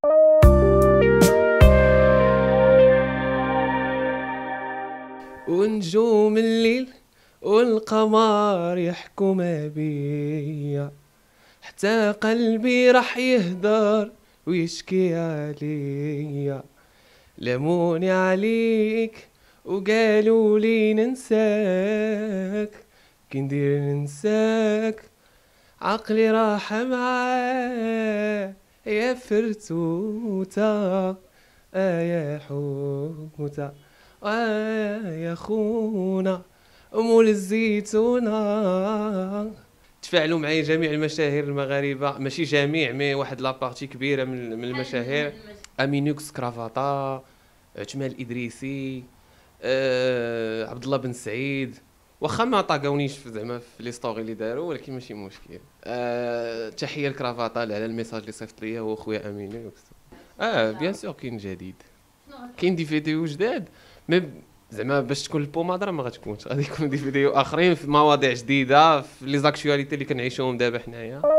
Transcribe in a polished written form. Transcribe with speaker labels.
Speaker 1: ونجوم الليل والقمر يحكوا ما بيا، حتى قلبي راح يهدر ويشكي عليا. لموني عليك وقالوا لي ننساك، كي ندير ننساك عقلي راح معاه. يا فرتوتة يا حوتة يا خونا مول الزيتونة. تفاعلوا معي جميع المشاهير المغاربه، ماشي جميع مي واحد لابارتي كبيره من المشاهير. امينوكس كرافاطا، جمال الادريسي، عبد الله بن سعيد. واخا ما طاقونيش زعما في لي ستوري اللي داروا، ولكن ماشي مشكل. تحيه لكرافاطا على الميساج اللي صيفط ليا هو خويا امينوكس. بيان سور كاين جديد، كاين دي فيديو جداد. مي زعما باش تكون البومادرا ما غتكونش، غادي يكون دي فيديو اخرين في مواضيع جديده في لي زاكtualité اللي كنعيشوهم دابا حنايا.